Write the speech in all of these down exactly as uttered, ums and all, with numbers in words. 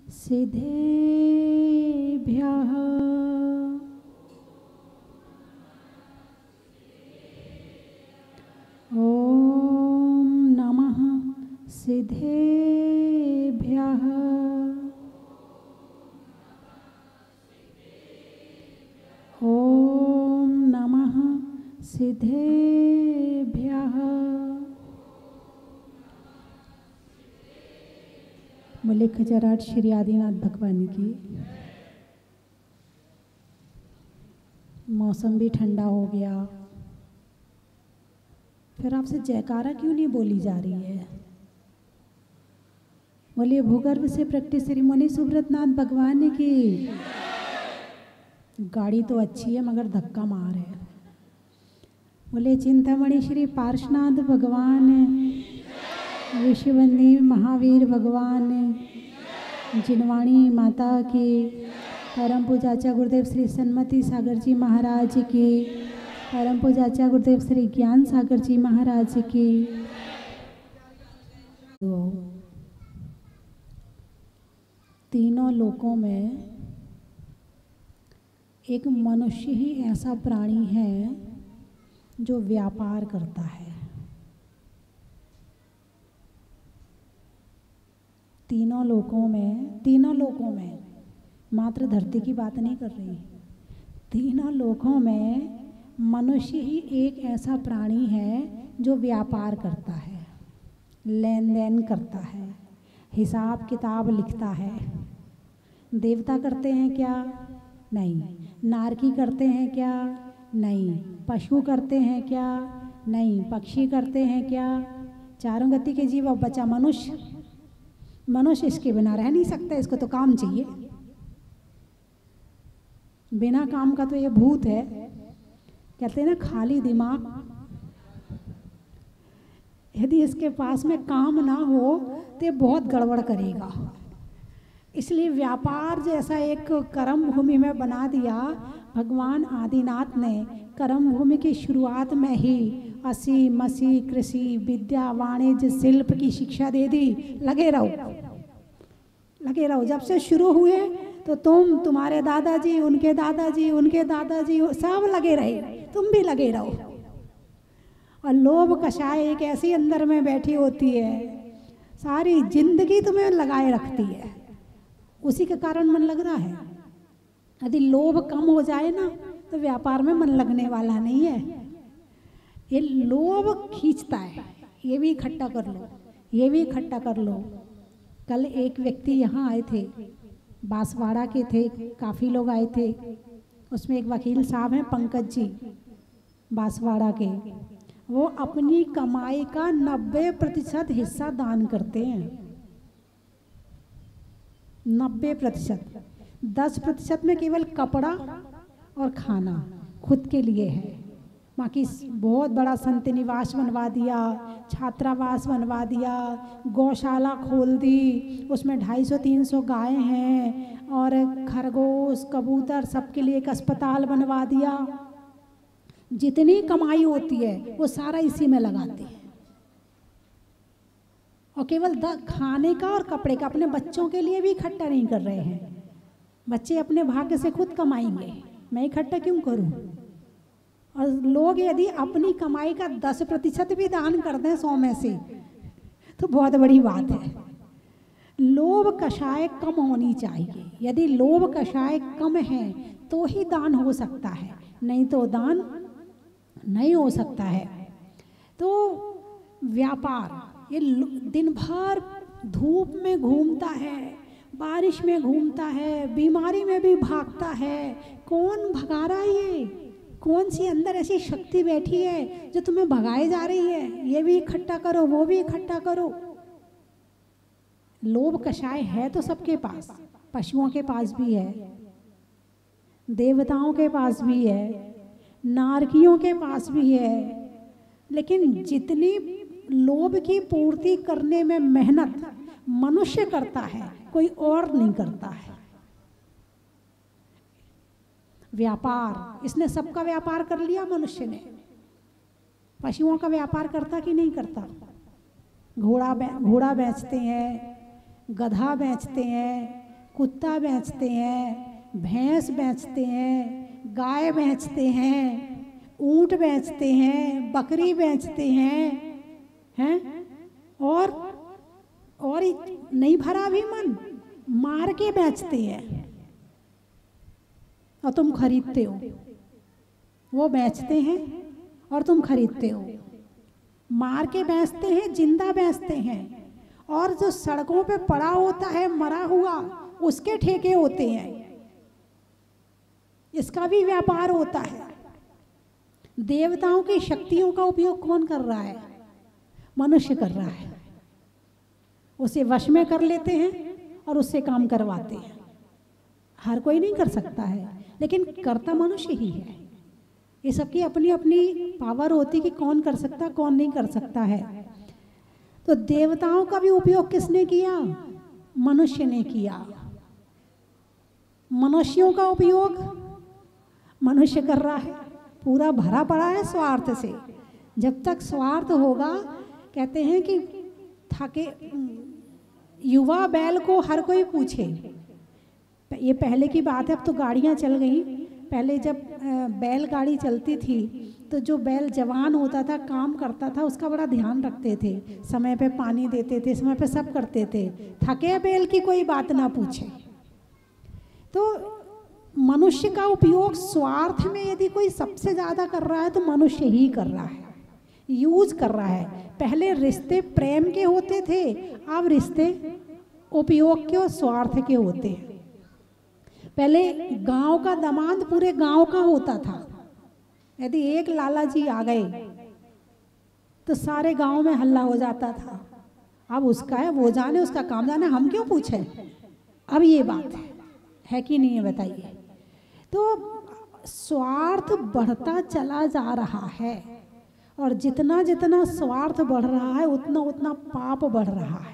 सिद्धेभ्यः ॐ नमः सिद्धेभ्यः ॐ नमः सिद्धेभ्यः। बोले खजराट श्री आदिनाथ भगवान की। मौसम भी ठंडा हो गया, फिर आपसे जयकारा क्यों नहीं बोली जा रही है? बोलिए भूगर्भ से प्रैक्टिस श्री मुनि सुब्रतनाथ भगवान की। गाड़ी तो अच्छी है मगर धक्का मार है। बोले चिंतामणि श्री पार्श्वनाथ भगवान, विश्ववंदी महावीर भगवान, जिनवाणी माता की, परम पूजाचा गुरुदेव श्री सन्मति सागर जी महाराज की, परम पूजाचा गुरुदेव श्री ज्ञान सागर जी महाराज की। तो तीनों लोकों में एक मनुष्य ही ऐसा प्राणी है जो व्यापार करता है। तीनों लोकों में तीनों लोकों में मात्र धरती की बात नहीं कर रही, तीनों लोकों में मनुष्य ही एक ऐसा प्राणी है जो व्यापार करता है, लेन देन करता है, हिसाब किताब लिखता है। देवता करते हैं क्या? नहीं। नारकी करते हैं क्या? नहीं। पशु करते हैं क्या? नहीं। पक्षी करते हैं क्या? चारों गति के जीव। अब बचा मनुष्य। मनुष्य इसके बिना रह नहीं सकता, इसको तो काम चाहिए। बिना काम का तो ये भूत है। कहते हैं ना खाली दिमाग, यदि इसके पास में काम ना हो तो ये बहुत गड़बड़ करेगा। इसलिए व्यापार जैसा एक कर्म भूमि में बना दिया भगवान आदिनाथ ने। कर्म भूमि की शुरुआत में ही असी मसी कृषि विद्या वाणिज्य शिल्प की शिक्षा दे दी। लगे रहो, लगे रहो। जब से शुरू हुए तो तुम, तुम्हारे दादाजी, उनके दादाजी, उनके दादाजी सब लगे रहे, तुम भी लगे रहो। और लोभ कषाय एक ऐसी अंदर में बैठी होती है, सारी जिंदगी तुम्हें लगाए रखती है। उसी के कारण मन लग रहा है। यदि लोभ कम हो जाए ना तो व्यापार में मन लगने वाला नहीं है। ये लोभ खींचता है, ये भी इकट्ठा कर लो, ये भी इकट्ठा कर लो। कल एक व्यक्ति यहाँ आए थे, बांसवाड़ा के थे, काफ़ी लोग आए थे। उसमें एक वकील साहब हैं पंकज जी, बांसवाड़ा के। वो अपनी कमाई का नब्बे प्रतिशत हिस्सा दान करते हैं। नब्बे प्रतिशत। दस प्रतिशत में केवल कपड़ा और खाना खुद के लिए है। बाकी बहुत बड़ा संत निवास बनवा दिया, छात्रावास बनवा दिया, गौशाला खोल दी, उसमें ढाई सौ तीन सौ गाय हैं और खरगोश कबूतर सबके लिए एक अस्पताल बनवा दिया। जितनी कमाई होती है वो सारा इसी में लगाते हैं। और केवल द खाने का और कपड़े का, अपने बच्चों के लिए भी इकट्ठा नहीं कर रहे हैं। बच्चे अपने भाग्य से खुद कमाएंगे, मैं इकट्ठा क्यों करूं? और लोग यदि अपनी कमाई का दस प्रतिशत भी दान कर दें सौ में से तो बहुत बड़ी बात है। लोभ कषाय कम होनी चाहिए। यदि लोभ कषाय कम है तो ही दान हो सकता है, नहीं तो दान नहीं हो सकता है। तो व्यापार ये दिन भर धूप में घूमता है, बारिश में घूमता है, बीमारी में भी भागता है। कौन भगा रहा है? ये कौन सी अंदर ऐसी शक्ति बैठी है जो तुम्हें भगाए जा रही है? ये भी इकट्ठा करो, वो भी इकट्ठा करो। लोभ कषाय है तो सबके पास, पशुओं के पास भी है, देवताओं के पास भी है, नारकियों के पास भी है। लेकिन जितनी लोभ की पूर्ति करने में मेहनत मनुष्य करता है, कोई और नहीं करता है। व्यापार, इसने सबका व्यापार कर लिया मनुष्य ने। पशुओं का व्यापार करता कि नहीं करता? घोड़ा घोड़ा बेचते हैं, गधा बेचते हैं, कुत्ता बेचते हैं, भैंस बेचते हैं, गाय बेचते हैं, ऊंट बेचते हैं, बकरी बेचते हैं, हैं और और नहीं भरा भी मन, मार के बेचते हैं और तुम खरीदते हो। वो बेचते हैं और तुम खरीदते हो। मार के बेचते हैं, जिंदा बेचते हैं, और जो सड़कों पे पड़ा होता है मरा हुआ, उसके ठेके होते हैं। इसका भी व्यापार होता है। देवताओं की शक्तियों का उपयोग कौन कर रहा है? मनुष्य कर रहा है। उसे वश में कर लेते हैं और उससे काम करवाते हैं। हर कोई नहीं कर सकता है, लेकिन करता मनुष्य ही है। ये सबकी अपनी अपनी पावर होती कि कौन कर सकता, कौन नहीं कर सकता है। तो देवताओं का भी उपयोग किसने किया? मनुष्य ने किया। मनुष्यों का उपयोग मनुष्य कर रहा है। पूरा भरा पड़ा है स्वार्थ से। जब तक स्वार्थ होगा, कहते हैं कि थके युवा बैल को हर कोई पूछे। ये पहले की बात है, अब तो गाड़ियाँ चल गई। पहले जब बैल गाड़ी चलती थी तो जो बैल जवान होता था, काम करता था, उसका बड़ा ध्यान रखते थे, समय पे पानी देते थे, समय पे सब करते थे। थके बैल की कोई बात ना पूछे। तो मनुष्य का उपयोग स्वार्थ में यदि कोई सबसे ज़्यादा कर रहा है तो मनुष्य ही कर रहा है, यूज कर रहा है। पहले रिश्ते प्रेम के होते थे, अब रिश्ते उपयोग के और स्वार्थ के होते हैं। पहले गांव का दामाद पूरे गांव का होता था। यदि एक लाला जी आ गए तो सारे गांव में हल्ला हो जाता था। अब उसका है, वो जाने, उसका काम जाने, हम क्यों पूछे। अब ये बात है, है कि नहीं है, बताइए। तो स्वार्थ बढ़ता चला जा रहा है, और जितना जितना स्वार्थ बढ़ रहा है उतना उतना पाप बढ़ रहा है।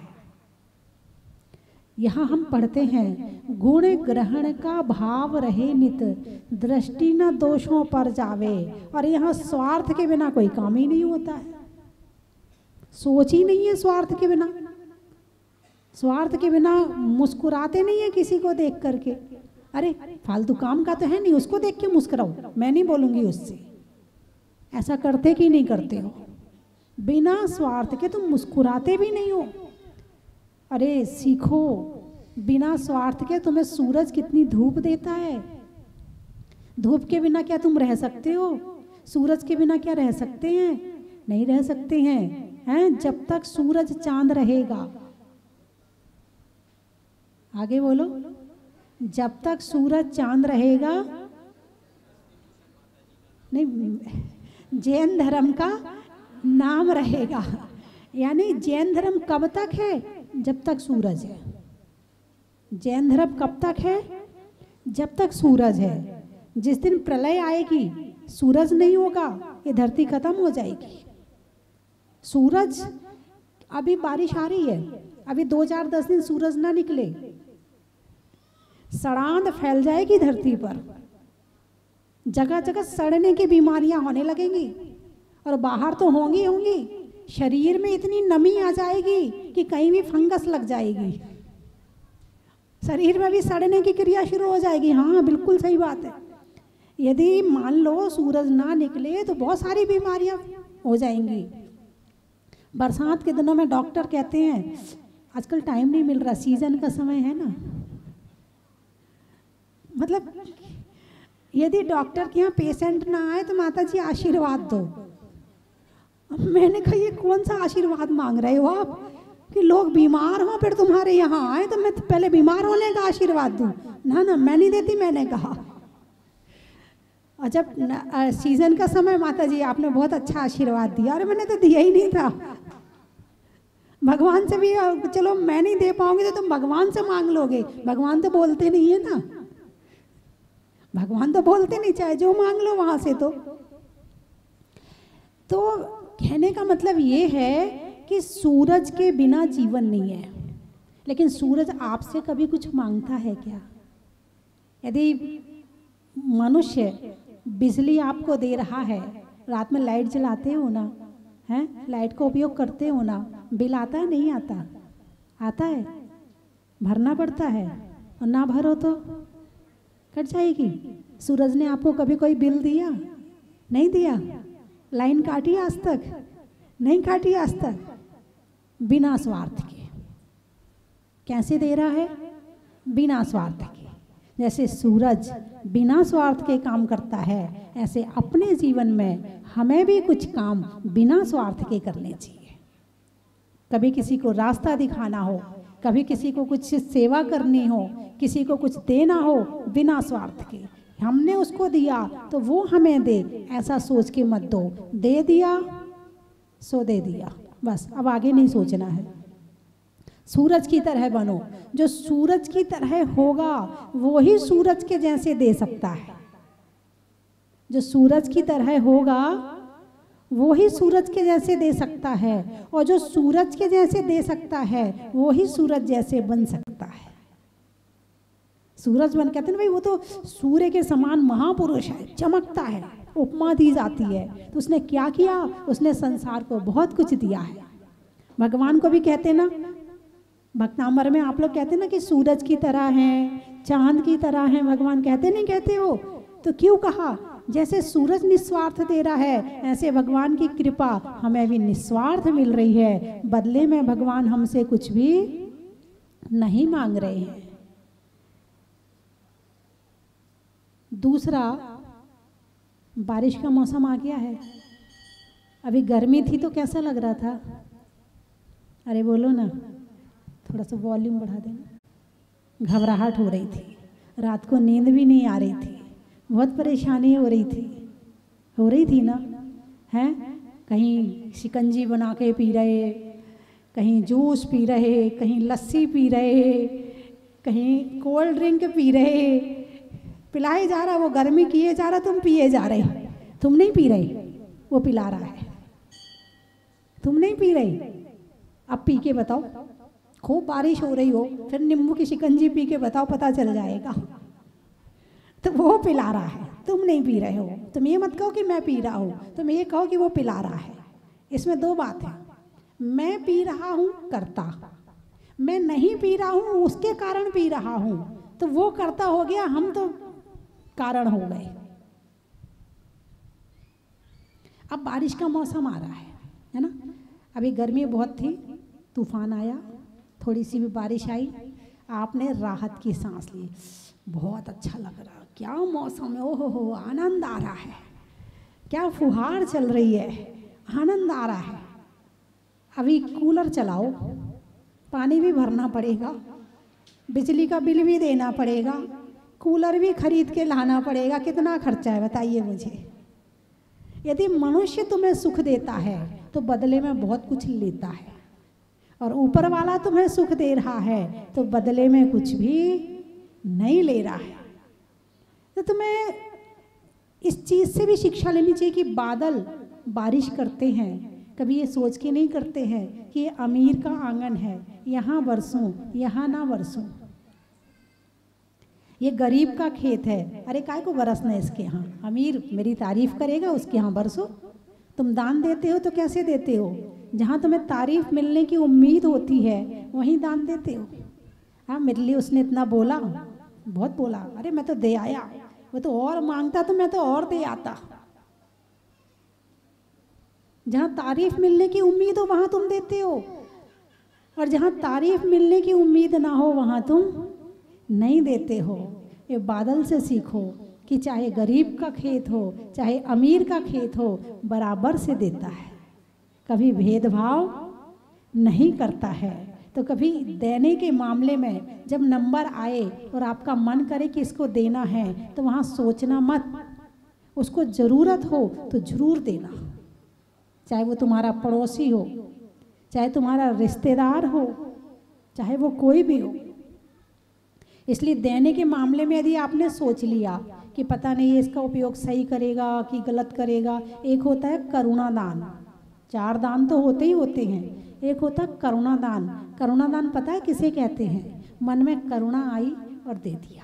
यहाँ हम पढ़ते हैं, गुण ग्रहण का भाव रहे नित, दृष्टि न दोषों पर जावे। और यहाँ स्वार्थ के बिना कोई काम ही नहीं होता है। सोच ही नहीं है स्वार्थ के बिना। स्वार्थ के बिना मुस्कुराते नहीं है किसी को देख करके। अरे फालतू काम का तो है नहीं, उसको देख के मुस्कुराओ, मैं नहीं बोलूँगी उससे। ऐसा करते कि नहीं करते हो? बिना स्वार्थ के तुम मुस्कुराते भी नहीं हो। अरे सीखो, बिना स्वार्थ के तुम्हें सूरज कितनी धूप देता है। धूप के बिना क्या तुम रह सकते हो? सूरज के बिना क्या रह सकते हैं? नहीं रह सकते हैं, हैं? जब तक सूरज चांद रहेगा, आगे बोलो, जब तक सूरज चांद रहेगा, नहीं, जैन धर्म का नाम रहेगा। यानी जैन धर्म कब तक है? जब तक सूरज है। जैन धर्म कब तक है? जब तक सूरज है। जिस दिन प्रलय आएगी, सूरज नहीं होगा, ये धरती खत्म हो जाएगी। सूरज, अभी बारिश आ रही है, अभी दो चार दस दिन सूरज ना निकले, सड़ांध फैल जाएगी धरती पर। जगह जगह सड़ने की बीमारियां होने लगेंगी, और बाहर तो होंगी होंगी। शरीर में इतनी नमी आ जाएगी कि कहीं भी फंगस लग जाएगी, शरीर में भी सड़ने की क्रिया शुरू हो जाएगी। हाँ, बिल्कुल सही बात है। यदि मान लो सूरज ना निकले तो बहुत सारी बीमारियां हो जाएंगी। बरसात के दिनों में डॉक्टर कहते हैं, आजकल टाइम नहीं मिल रहा, सीजन का समय है ना, मतलब यदि डॉक्टर के यहाँ पेशेंट ना आए तो माता जी आशीर्वाद दो। मैंने कहा, ये कौन सा आशीर्वाद मांग रहे हो आप कि लोग बीमार हों फिर तुम्हारे यहाँ आए तो मैं तो पहले बीमार होने का आशीर्वाद दूँ? ना ना, मैं नहीं देती, मैंने कहा। और जब सीजन का समय, माता जी आपने बहुत अच्छा आशीर्वाद दिया। अरे मैंने तो दिया ही नहीं था। भगवान से भी, चलो मैं नहीं दे पाऊंगी तो तुम भगवान से मांग लोगे। भगवान तो बोलते नहीं है ना, भगवान तो बोलते नहीं, चाहे जो मांग लो वहां से। तो तो कहने का मतलब ये है कि सूरज के बिना जीवन नहीं है। लेकिन सूरज आपसे कभी कुछ मांगता है क्या? यदि मनुष्य बिजली आपको दे रहा है, रात में लाइट जलाते हो ना, हैं, लाइट का उपयोग करते हो ना, बिल आता है नहीं आता? आता है, भरना पड़ता है। और ना भरो तो कट जाएगी। सूरज ने आपको कभी कोई बिल दिया? नहीं दिया। लाइन काटी आज तक? नहीं काटी आज तक। बिना स्वार्थ के। कैसे दे रहा है? बिना स्वार्थ के। जैसे सूरज बिना स्वार्थ के काम करता है, ऐसे अपने जीवन में हमें भी कुछ काम बिना स्वार्थ के करने चाहिए। कभी किसी को रास्ता दिखाना हो, कभी किसी को कुछ सेवा करनी हो, किसी को कुछ देना हो, बिना स्वार्थ के। हमने उसको दिया तो वो हमें दे, ऐसा सोच के मत दो। दे दिया सो दे दिया, बस। अब आगे नहीं सोचना है। सूरज की तरह बनो। जो सूरज की तरह होगा वो ही सूरज के जैसे दे सकता है। जो सूरज की तरह होगा वो ही सूरज के जैसे दे सकता है, और जो सूरज के जैसे दे सकता है वो ही सूरज जैसे बन सकता है। सूरज बन, कहते हैं भाई वो तो सूर्य के समान महापुरुष है, चमकता है, उपमा दी जाती है। तो उसने क्या किया? उसने संसार को बहुत कुछ दिया है। भगवान को भी कहते ना, भक्तामर में आप लोग कहते ना कि सूरज की तरह हैं, चांद की तरह हैं, भगवान कहते नहीं कहते हो? तो क्यों कहा? जैसे सूरज निस्वार्थ दे रहा है, ऐसे भगवान की कृपा हमें भी निस्वार्थ मिल रही है। बदले में भगवान हमसे कुछ भी नहीं मांग रहे हैं। दूसरा, बारिश का मौसम आ गया है। अभी गर्मी थी तो कैसा लग रहा था? अरे बोलो ना, थोड़ा सा वॉल्यूम बढ़ा देना। घबराहट हो रही थी, रात को नींद भी नहीं आ रही थी, बहुत परेशानी हो रही थी। हो रही थी ना? हैं? कहीं शिकंजी बना के पी रहे, कहीं जूस पी रहे, कहीं लस्सी पी रहे, कहीं कोल्ड ड्रिंक पी रहे। पिलाए जा रहा, वो गर्मी किए जा रहा, तुम पिए जा रहे। तुम नहीं पी रहे, वो पिला रहा है। तुम नहीं पी रहे, अब पी के बताओ। खूब बारिश हो रही हो, फिर नींबू की शिकंजी पी के बताओ, पता चल जाएगा। तो वो पिला रहा है, तुम नहीं पी रहे हो। तुम ये मत कहो कि मैं पी रहा हूँ, तुम ये कहो कि वो पिला रहा है। इसमें दो बात है। मैं पी रहा हूँ करता, मैं नहीं पी रहा हूँ उसके कारण पी रहा हूँ। तो वो करता हो गया, हम तो कारण हो गए। अब बारिश का मौसम आ रहा है, है ना? अभी गर्मी बहुत थी, तूफान आया, थोड़ी सी भी बारिश आई, आपने राहत की सांस ली, बहुत अच्छा लग रहा। क्या मौसम है, ओहो हो, आनंद आ रहा है, क्या फुहार चल रही है, आनंद आ रहा है। अभी कूलर चलाओ, पानी भी भरना पड़ेगा, बिजली का बिल भी देना पड़ेगा, कूलर भी खरीद के लाना पड़ेगा। कितना खर्चा है बताइए मुझे। यदि मनुष्य तुम्हें सुख देता है तो बदले में बहुत कुछ लेता है, और ऊपर वाला तुम्हें सुख दे रहा है तो बदले में कुछ भी नहीं ले रहा है। तो तुम्हें इस चीज़ से भी शिक्षा लेनी चाहिए कि बादल बारिश करते हैं, कभी ये सोच के नहीं करते हैं कि ये अमीर का आंगन है, यहाँ बरसूं, यहाँ ना बरसूं। ये गरीब का खेत है, अरे काय को बरसना इसके यहाँ, अमीर मेरी तारीफ करेगा उसके यहाँ बरसो। तुम दान देते हो तो कैसे देते हो? जहाँ तुम्हें तारीफ मिलने की उम्मीद होती है वहीं दान देते हो। हाँ, मेरे लिए उसने इतना बोला, बहुत बोला, अरे मैं तो दे आया, वो तो और मांगता तो मैं तो और दे आता। जहाँ तारीफ मिलने की उम्मीद हो वहाँ तुम देते हो, और जहाँ तारीफ मिलने की उम्मीद ना हो वहाँ तुम नहीं देते हो। ये बादल से सीखो कि चाहे गरीब का खेत हो चाहे अमीर का खेत हो, बराबर से देता है, कभी भेदभाव नहीं करता है। तो कभी देने के मामले में जब नंबर आए और आपका मन करे कि इसको देना है, तो वहाँ सोचना मत, उसको ज़रूरत हो तो ज़रूर देना, चाहे वो तुम्हारा पड़ोसी हो, चाहे तुम्हारा रिश्तेदार हो, चाहे वो कोई भी हो। इसलिए देने के मामले में यदि आपने सोच लिया कि पता नहीं इसका उपयोग सही करेगा कि गलत करेगा, एक होता है करुणा दान, चार दान तो होते ही होते हैं, एक होता है करुणा दान। करुणा दान पता है किसे कहते हैं? मन में करुणा आई और दे दिया,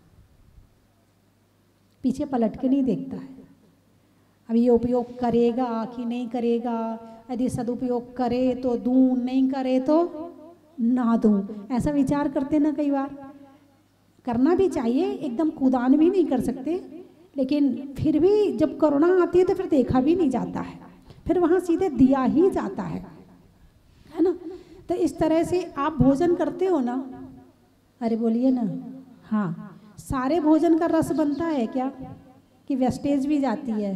पीछे पलट के नहीं देखता है अब ये उपयोग करेगा कि नहीं करेगा, यदि सदुपयोग करे तो दूं, नहीं करे तो ना दूं, ऐसा विचार करते ना कई बार। करना भी चाहिए, एकदम कूदान भी नहीं कर सकते, लेकिन फिर भी जब करुणा आती है तो फिर देखा भी नहीं जाता है, फिर वहाँ सीधे दिया ही जाता है, है ना। तो इस तरह से आप भोजन करते हो ना, अरे बोलिए ना, हाँ, सारे भोजन का रस बनता है क्या कि वेस्टेज भी जाती है?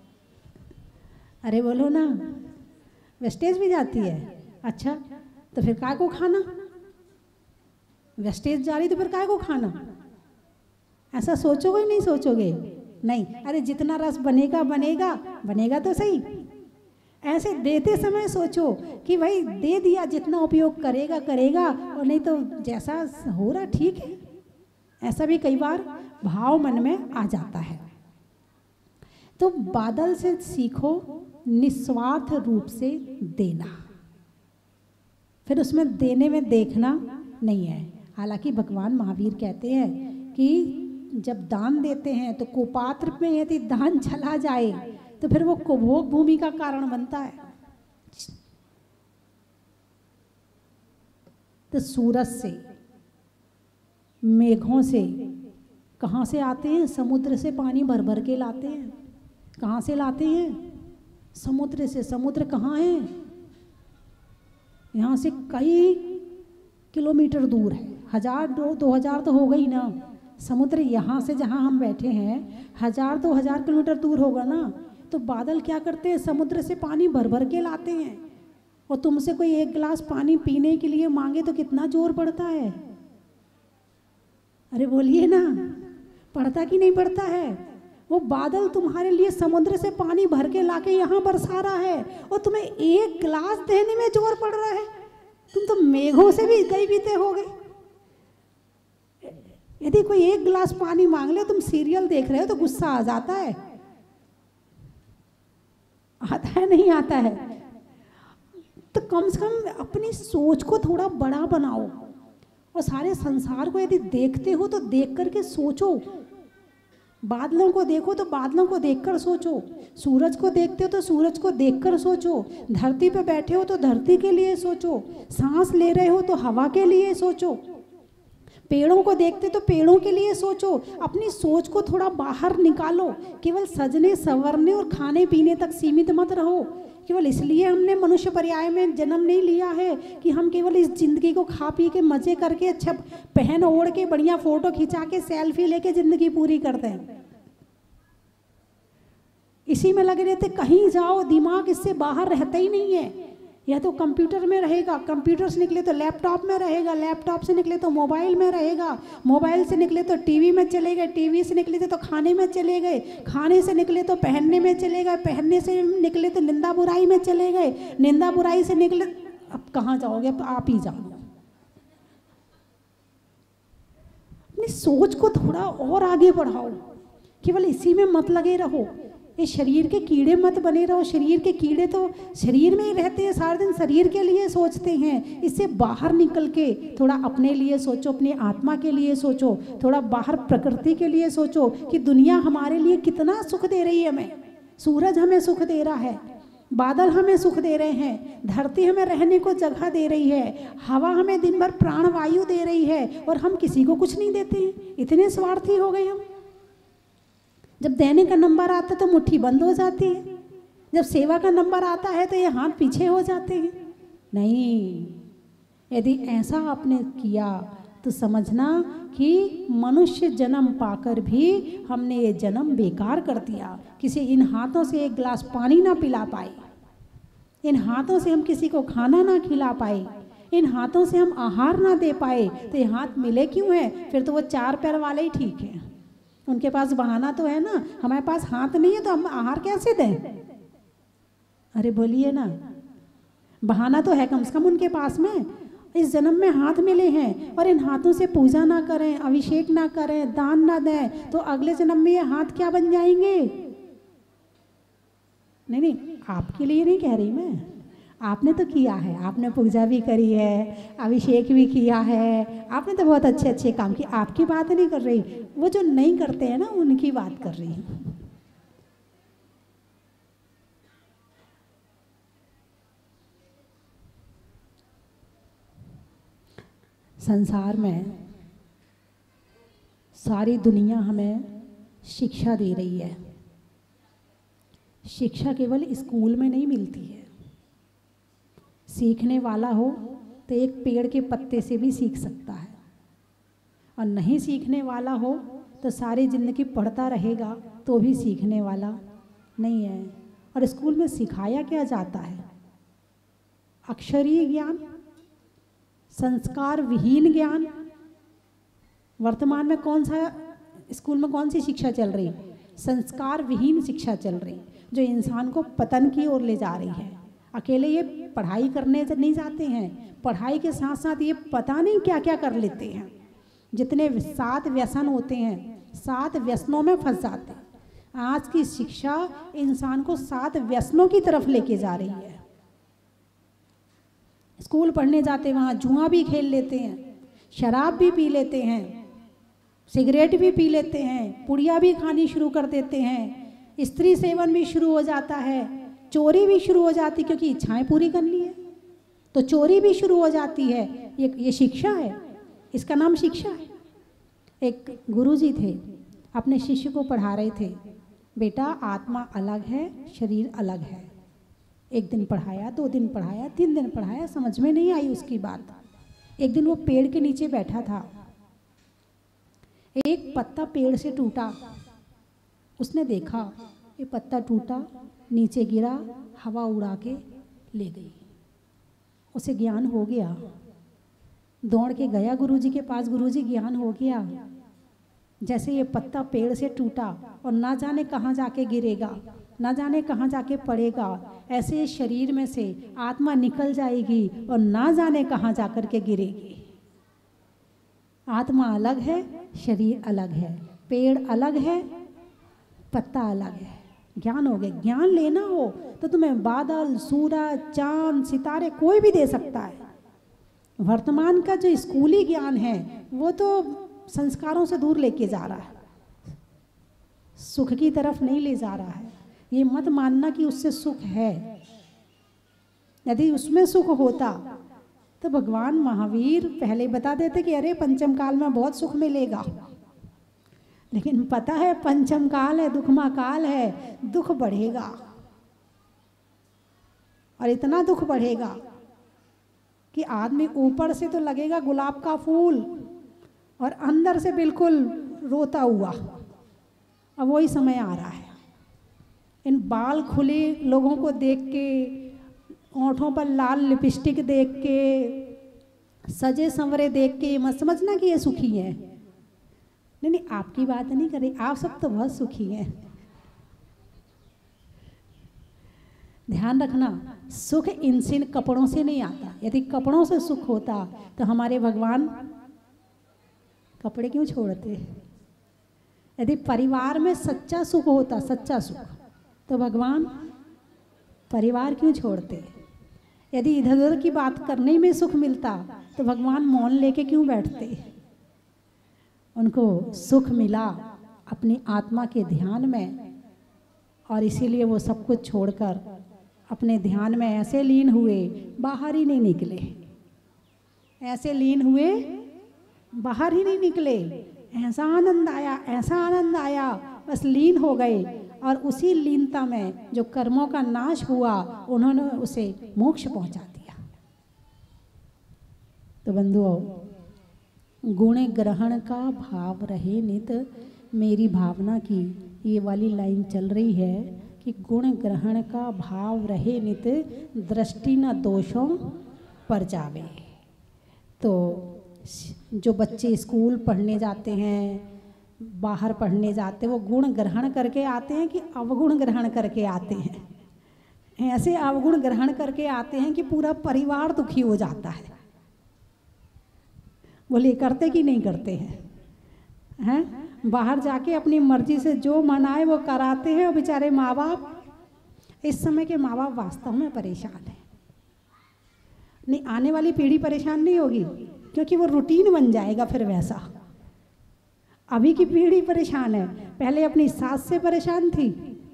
अरे बोलो ना, वेस्टेज भी जाती है। अच्छा, तो फिर काय को खाना? वेस्टेज जा रही तो फिर काय को खाना? ऐसा सोचोगे नहीं सोचोगे? नहीं, अरे जितना रस बनेगा बनेगा बनेगा तो सही। ऐसे देते समय सोचो कि भाई दे दिया, जितना उपयोग करेगा करेगा, और नहीं तो जैसा हो रहा ठीक है। ऐसा भी कई बार भाव मन में आ जाता है। तो बादल से सीखो निस्वार्थ रूप से देना, फिर उसमें देने में देखना नहीं है। हालांकि भगवान महावीर कहते हैं कि जब दान देते हैं तो कुपात्र में यदि दान चला जाए तो फिर वो कुभोग भूमि का कारण बनता है। तो सूरज से, मेघों से कहाँ से आते हैं? समुद्र से पानी भर भर के लाते हैं। कहाँ से लाते हैं? समुद्र से। समुद्र कहाँ है? यहाँ से कई किलोमीटर दूर है, हजार दो दो हजार तो हो गई ना। समुद्र यहाँ से जहाँ हम बैठे हैं हजार दो हजार किलोमीटर दूर होगा ना। तो बादल क्या करते हैं? समुद्र से पानी भर भर के लाते हैं। और तुमसे कोई एक गिलास पानी पीने के लिए मांगे तो कितना जोर पड़ता है? अरे बोलिए ना, पड़ता कि नहीं पड़ता है? वो बादल तुम्हारे लिए समुद्र से पानी भर के लाके यहाँ बरसा रहा है, और तुम्हें एक गिलास देने में जोर पड़ रहा है। तुम तो मेघों से भी गई बीते हो गए। यदि कोई एक गिलास पानी मांग ले, तुम सीरियल देख रहे हो तो गुस्सा आ जाता है? आता है नहीं आता है? तो कम से कम अपनी सोच को थोड़ा बड़ा बनाओ, और सारे संसार को यदि देखते हो तो देख करके सोचो। बादलों को देखो तो बादलों को देखकर सोचो, सूरज को देखते हो तो सूरज को देखकर सोचो, धरती पे बैठे हो तो धरती के लिए सोचो, सांस ले रहे हो तो हवा के लिए सोचो, पेड़ों को देखते तो पेड़ों के लिए सोचो। अपनी सोच को थोड़ा बाहर निकालो। केवल सजने संवरने और खाने पीने तक सीमित मत रहो। केवल इसलिए हमने मनुष्य पर्याय में जन्म नहीं लिया है कि हम केवल इस जिंदगी को खा पी के मजे करके, अच्छा पहन ओढ़ के, बढ़िया फोटो खिंचा के, सेल्फी लेके जिंदगी पूरी करते हैं। इसी में लगे रहते, कहीं जाओ दिमाग इससे बाहर रहता ही नहीं है। या तो कंप्यूटर में रहेगा, कंप्यूटर से निकले तो लैपटॉप में रहेगा, लैपटॉप से निकले तो मोबाइल में रहेगा, मोबाइल से निकले तो टीवी में चले गए, टीवी से निकले तो खाने में चले गए, खाने से निकले तो पहनने में चले गए, पहनने से निकले तो निंदा बुराई में चले गए, निंदा बुराई से निकले, अब कहाँ जाओगे? अब आप ही जाओ। अपनी सोच को थोड़ा और आगे बढ़ाओ, केवल इसी में मत लगे रहो। ये शरीर के कीड़े मत बने रहो। शरीर के कीड़े तो शरीर में ही रहते हैं, सारा दिन शरीर के लिए सोचते हैं। इससे बाहर निकल के थोड़ा अपने लिए सोचो, अपनी आत्मा के लिए सोचो, थोड़ा बाहर प्रकृति के लिए सोचो कि दुनिया हमारे लिए कितना सुख दे रही है। हमें सूरज हमें सुख दे रहा है, बादल हमें सुख दे रहे हैं, धरती हमें रहने को जगह दे रही है, हवा हमें दिन भर प्राणवायु दे रही है, और हम किसी को कुछ नहीं देते हैं। इतने स्वार्थी हो गए हम। जब देने का नंबर आता है तो मुट्ठी बंद हो जाती है, जब सेवा का नंबर आता है तो ये हाथ पीछे हो जाते हैं। नहीं, यदि ऐसा आपने किया तो समझना कि मनुष्य जन्म पाकर भी हमने ये जन्म बेकार कर दिया। किसी इन हाथों से एक गिलास पानी ना पिला पाए, इन हाथों से हम किसी को खाना ना खिला पाए, इन हाथों से हम आहार ना दे पाए, तो ये हाथ मिले क्यों हैं? फिर तो वो चार पैर वाले ही ठीक है। उनके पास बहाना तो है ना, हमारे पास हाथ नहीं है तो हम आहार कैसे दें? अरे बोलिए ना, बहाना तो है कम से कम उनके पास में। इस जन्म में हाथ मिले हैं और इन हाथों से पूजा ना करें, अभिषेक ना करें, दान ना दें, तो अगले जन्म में ये हाथ क्या बन जाएंगे? नहीं नहीं, आपके लिए नहीं कह रही मैं, आपने तो किया है, आपने पूजा भी करी है, अभिषेक भी किया है, आपने तो बहुत अच्छे अच्छे काम किए। आपकी बात नहीं कर रही, वो जो नहीं करते हैं ना उनकी बात कर रही हूँ। संसार में सारी दुनिया हमें शिक्षा दे रही है। शिक्षा केवल स्कूल में नहीं मिलती है। सीखने वाला हो तो एक पेड़ के पत्ते से भी सीख सकता है, और नहीं सीखने वाला हो तो सारी ज़िंदगी पढ़ता रहेगा तो भी सीखने वाला नहीं है। और स्कूल में सिखाया क्या जाता है? अक्षरीय ज्ञान, संस्कार विहीन ज्ञान। वर्तमान में कौन सा स्कूल में कौन सी शिक्षा चल रही? संस्कार विहीन शिक्षा चल रही, जो इंसान को पतन की ओर ले जा रही है। अकेले ये पढ़ाई करने से नहीं जाते हैं, पढ़ाई के साथ साथ ये पता नहीं क्या क्या कर लेते हैं। जितने सात व्यसन होते हैं, सात व्यसनों में फंस जाते हैं। आज की शिक्षा इंसान को सात व्यसनों की तरफ लेके जा रही है। स्कूल पढ़ने जाते वहाँ जुआ भी खेल लेते हैं, शराब भी पी लेते हैं, सिगरेट भी पी लेते हैं, पुड़िया भी खानी शुरू कर देते हैं, स्त्री सेवन भी शुरू हो जाता है, चोरी भी शुरू हो जाती, क्योंकि इच्छाएं पूरी करनी है तो चोरी भी शुरू हो जाती है। ये ये शिक्षा है, इसका नाम शिक्षा है। एक गुरुजी थे, अपने शिष्य को पढ़ा रहे थे, बेटा आत्मा अलग है, शरीर अलग है। एक दिन पढ़ाया, दो दिन पढ़ाया, तीन दिन पढ़ाया, समझ में नहीं आई उसकी बात। एक दिन वो पेड़ के नीचे बैठा था, एक पत्ता पेड़ से टूटा। उसने देखा ये पत्ता टूटा, नीचे गिरा, हवा उड़ा के ले गई। उसे ज्ञान हो गया, दौड़ के गया गुरुजी के पास, गुरुजी ज्ञान हो गया। जैसे ये पत्ता पेड़ से टूटा और ना जाने कहाँ जाके गिरेगा, ना जाने कहाँ जाके पड़ेगा, ऐसे शरीर में से आत्मा निकल जाएगी और ना जाने कहाँ जाकर के गिरेगी। आत्मा अलग है, शरीर अलग है, पेड़ अलग है, पत्ता अलग है। ज्ञान हो गया। ज्ञान लेना हो तो तुम्हें बादल, सूरज, चांद, सितारे कोई भी दे सकता है। वर्तमान का जो स्कूली ज्ञान है वो तो संस्कारों से दूर लेके जा रहा है, सुख की तरफ नहीं ले जा रहा है। ये मत मानना कि उससे सुख है। यदि उसमें सुख होता तो भगवान महावीर पहले बता देते कि अरे पंचम काल में बहुत सुख मिलेगा। लेकिन पता है पंचम काल है, दुखमा काल है, दुख बढ़ेगा और इतना दुख बढ़ेगा कि आदमी ऊपर से तो लगेगा गुलाब का फूल और अंदर से बिल्कुल रोता हुआ। अब वही समय आ रहा है। इन बाल खुले लोगों को देख के, ओंठों पर लाल लिपस्टिक देख के, सजे संवरे देख के मत समझना कि ये सुखी है। नहीं नहीं, आपकी बात नहीं कर रही, आप सब तो बहुत सुखी हैं। ध्यान रखना, सुख इनसे इन कपड़ों से नहीं आता। यदि कपड़ों से सुख होता तो हमारे भगवान कपड़े क्यों छोड़ते? यदि परिवार में सच्चा सुख होता, सच्चा सुख, तो भगवान परिवार क्यों छोड़ते? यदि इधर उधर की बात करने में सुख मिलता तो भगवान मौन लेके क्यों बैठते? उनको सुख मिला अपनी आत्मा के ध्यान में, और इसीलिए वो सब कुछ छोड़कर अपने ध्यान में ऐसे लीन हुए, बाहर ही नहीं निकले। ऐसे लीन हुए, बाहर ही नहीं निकले। ऐसा आनंद आया, ऐसा आनंद आया, बस लीन हो गए। और उसी लीनता में जो कर्मों का नाश हुआ, उन्होंने उसे मोक्ष पहुंचा दिया। तो बंधुओं, गुण ग्रहण का भाव रहे नित, मेरी भावना की ये वाली लाइन चल रही है कि गुण ग्रहण का भाव रहे नित, दृष्टि न दोषों पर जावे। तो जो बच्चे स्कूल पढ़ने जाते हैं, बाहर पढ़ने जाते हैं, वो गुण ग्रहण करके आते हैं कि अवगुण ग्रहण करके आते हैं? ऐसे अवगुण ग्रहण करके आते हैं कि पूरा परिवार दुखी हो जाता है। बोले करते कि नहीं करते हैं? हैं बाहर जाके अपनी मर्जी से जो मन आए वो कराते हैं, और बेचारे माँ बाप, इस समय के माँ बाप वास्तव में परेशान हैं। नहीं, आने वाली पीढ़ी परेशान नहीं होगी, क्योंकि वो रूटीन बन जाएगा फिर वैसा। अभी की पीढ़ी परेशान है, पहले अपनी सास से परेशान थी,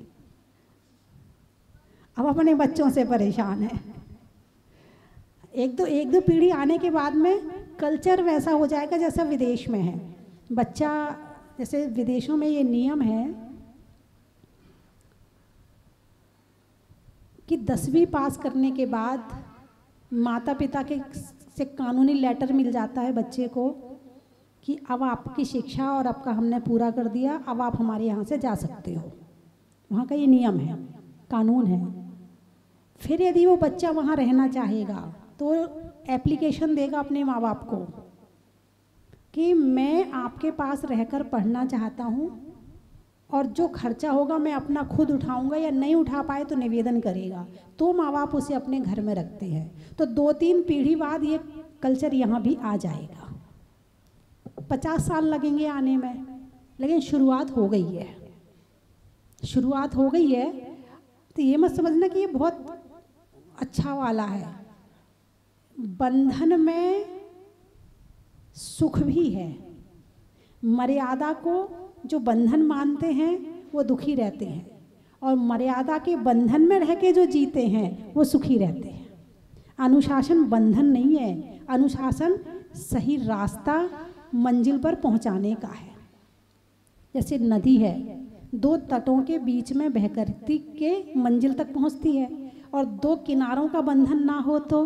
अब अपने बच्चों से परेशान है। एक दो एक दो पीढ़ी आने के बाद में कल्चर वैसा हो जाएगा जैसा विदेश में है। बच्चा जैसे विदेशों में ये नियम है कि दसवीं पास करने के बाद माता पिता के से कानूनी लेटर मिल जाता है बच्चे को कि अब आपकी शिक्षा और आपका हमने पूरा कर दिया, अब आप हमारे यहाँ से जा सकते हो। वहाँ का ये नियम है, कानून है। फिर यदि वो बच्चा वहाँ रहना चाहेगा तो एप्लीकेशन देगा अपने माँ बाप को कि मैं आपके पास रहकर पढ़ना चाहता हूँ और जो खर्चा होगा मैं अपना खुद उठाऊंगा, या नहीं उठा पाए तो निवेदन करेगा। तो माँ बाप उसे अपने घर में रखते हैं। तो दो तीन पीढ़ी बाद ये कल्चर यहाँ भी आ जाएगा। पचास साल लगेंगे आने में, लेकिन शुरुआत हो गई है, शुरुआत हो गई है। तो ये मत समझना कि ये बहुत अच्छा वाला है। बंधन में सुख भी है। मर्यादा को जो बंधन मानते हैं वो दुखी रहते हैं, और मर्यादा के बंधन में रह के जो जीते हैं वो सुखी रहते हैं। अनुशासन बंधन नहीं है, अनुशासन सही रास्ता मंजिल पर पहुंचाने का है। जैसे नदी है, दो तटों के बीच में बहकर के मंजिल तक पहुंचती है, और दो किनारों का बंधन ना हो तो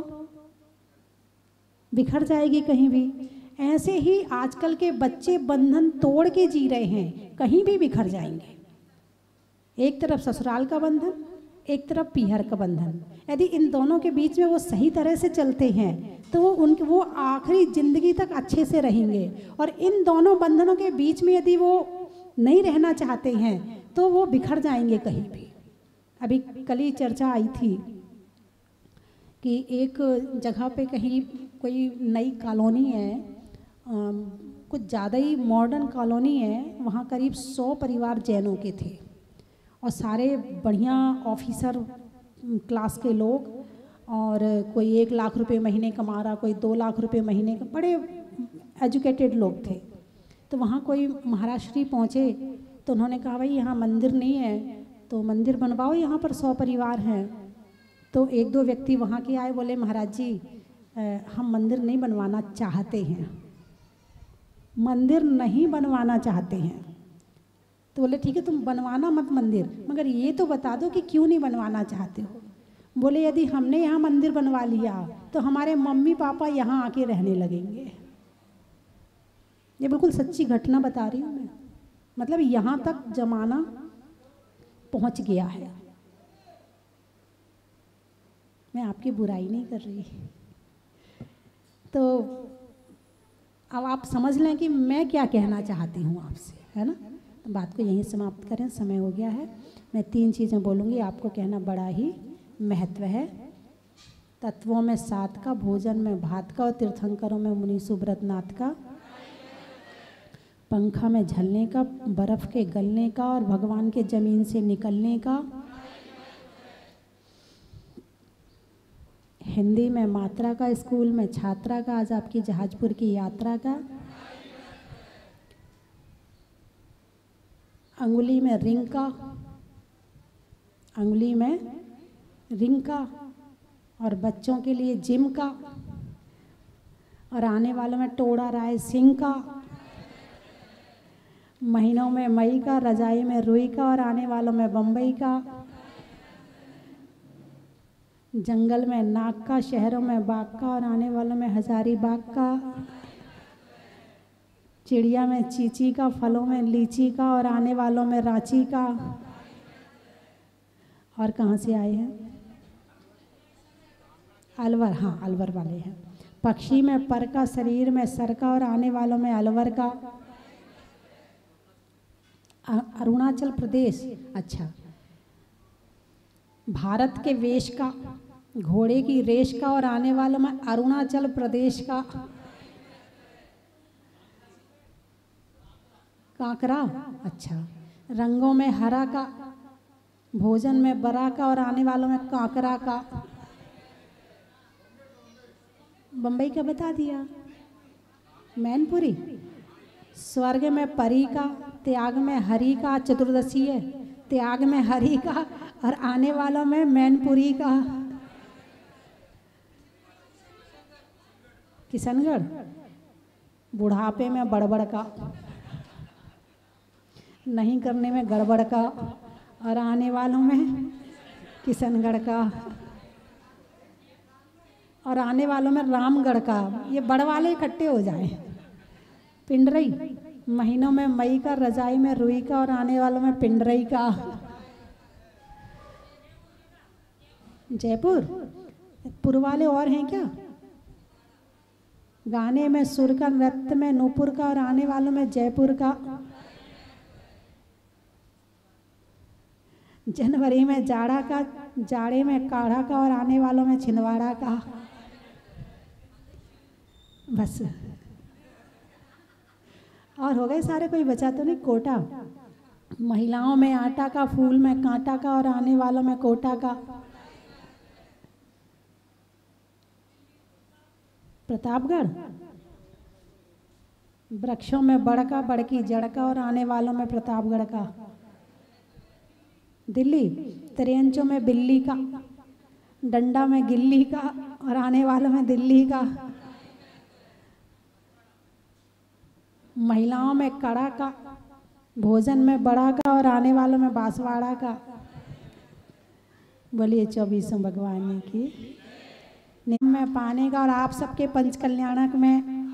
बिखर जाएगी कहीं भी। ऐसे ही आजकल के बच्चे बंधन तोड़ के जी रहे हैं, कहीं भी बिखर जाएंगे। एक तरफ ससुराल का बंधन, एक तरफ पीहर का बंधन। यदि इन दोनों के बीच में वो सही तरह से चलते हैं तो वो उनके वो आखिरी जिंदगी तक अच्छे से रहेंगे। और इन दोनों बंधनों के बीच में यदि वो नहीं रहना चाहते हैं तो वो बिखर जाएंगे कहीं भी। अभी कल ही चर्चा आई थी कि एक जगह पे कहीं कोई नई कॉलोनी है, कुछ ज़्यादा ही मॉडर्न कॉलोनी है। वहाँ करीब सौ परिवार जैनों के थे, और सारे बढ़िया ऑफिसर क्लास के लोग, और कोई एक लाख रुपए महीने कमा रहा, कोई दो लाख रुपए महीने का, बड़े एजुकेटेड लोग थे। तो वहाँ कोई महाराष्ट्री पहुँचे तो उन्होंने कहा भाई यहाँ मंदिर नहीं है तो मंदिर बनवाओ, यहाँ पर सौ परिवार हैं। तो एक दो व्यक्ति वहाँ के आए, बोले महाराज जी हम मंदिर नहीं बनवाना चाहते हैं, मंदिर नहीं बनवाना चाहते हैं। तो बोले ठीक है तुम बनवाना मत मंदिर, मगर ये तो बता दो कि क्यों नहीं बनवाना चाहते हो। बोले यदि हमने यहाँ मंदिर बनवा लिया तो हमारे मम्मी पापा यहाँ आके रहने लगेंगे। ये बिल्कुल सच्ची घटना बता रही हूँ मैं। मतलब यहाँ तक जमाना पहुँच गया है। मैं आपकी बुराई नहीं कर रही। तो अब आप समझ लें कि मैं क्या कहना चाहती हूँ आपसे, है ना। तो बात को यहीं समाप्त करें, समय हो गया है। मैं तीन चीज़ें बोलूँगी, आपको कहना बड़ा ही महत्व है। तत्वों में सात का, भोजन में भात का, और तीर्थंकरों में मुनि सुब्रत नाथ का, पंखा में झलने का, बर्फ़ के गलने का, और भगवान के ज़मीन से निकलने का, हिंदी में मात्रा का, स्कूल में छात्रा का, आज आपकी जहाजपुर की यात्रा का, अंगुली में रिंग का, अंगुली में रिंग का, और बच्चों के लिए जिम का, और आने वालों में टोड़ा राय सिंह का, महीनों में मई का, रजाई में रुई का, और आने वालों में बम्बई का, जंगल में नाग का, शहरों में बाघ का, और आने वालों में हजारीबाग का, चिड़िया में चींची का, फलों में लीची का, और आने वालों में रांची का। और कहाँ से आए हैं? अलवर, हाँ अलवर वाले हैं। पक्षी में पर का, शरीर में सर का, और आने वालों में अलवर का। अरुणाचल प्रदेश, अच्छा। भारत के वेश का, घोड़े की रेश का, और आने वालों में अरुणाचल प्रदेश का। कांकरा, अच्छा। रंगों में हरा का, भोजन में बरा का, और आने वालों में कांकरा का। बम्बई का बता दिया, मैनपुरी। स्वर्ग में परी का, त्याग में हरि का, चतुर्दशी है, त्याग में हरि का, और आने वालों में मैनपुरी का। किशनगढ़, बुढ़ापे में बड़बड़ का। नहीं करने में गड़बड़ का, और आने वालों में किशनगढ़ का, और आने वालों में रामगढ़ का। ये बड़ वाले इकट्ठे हो जाएं। पिंडरई महीनों में मई का, रजाई में रुई का, और आने वालों में पिंडरई का। जयपुर पुर वाले और हैं क्या? गाने में सुर का, नृत्य में नूपुर का, और आने वालों में जयपुर का। जनवरी में जाड़ा का, जाड़े में काढ़ा का, और आने वालों में छिंदवाड़ा का। बस और हो गए सारे, कोई बचा तो नहीं? कोटा महिलाओं में आटा का, फूल में कांटा का, और आने वालों में कोटा का। प्रतापगढ़ वृक्षों में बड़ का, बड़ की जड़ का, और आने वालों में प्रतापगढ़ का। दिल्ली त्रियंचों में बिल्ली का, डंडा में गिल्ली का, और आने वालों में दिल्ली का। महिलाओं में कड़ा का, भोजन में बड़ा का, और आने वालों में बांसवाड़ा का। बोलिए चौबीसों भगवान की। निम्न में पाने का, और आप सबके पंच कल्याणक में